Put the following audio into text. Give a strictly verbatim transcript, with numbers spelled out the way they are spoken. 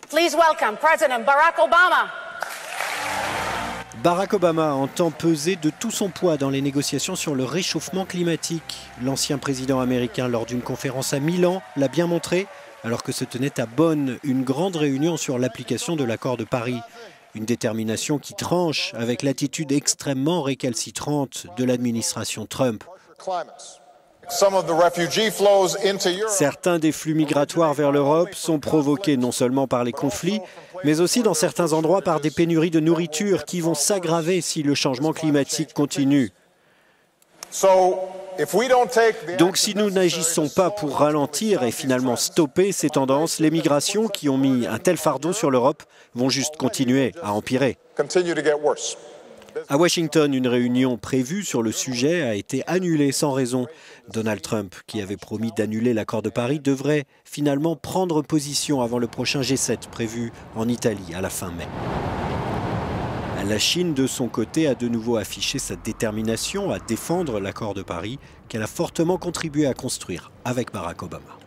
Please welcome President Barack Obama. Barack Obama entend peser de tout son poids dans les négociations sur le réchauffement climatique. L'ancien président américain, lors d'une conférence à Milan, l'a bien montré, alors que se tenait à Bonn une grande réunion sur l'application de l'accord de Paris. Une détermination qui tranche avec l'attitude extrêmement récalcitrante de l'administration Trump. Certains des flux migratoires vers l'Europe sont provoqués non seulement par les conflits, mais aussi dans certains endroits par des pénuries de nourriture qui vont s'aggraver si le changement climatique continue. Donc si nous n'agissons pas pour ralentir et finalement stopper ces tendances, les migrations qui ont mis un tel fardeau sur l'Europe vont juste continuer à empirer. À Washington, une réunion prévue sur le sujet a été annulée sans raison. Donald Trump, qui avait promis d'annuler l'accord de Paris, devrait finalement prendre position avant le prochain G sept prévu en Italie à la fin mai. La Chine, de son côté, a de nouveau affiché sa détermination à défendre l'accord de Paris qu'elle a fortement contribué à construire avec Barack Obama.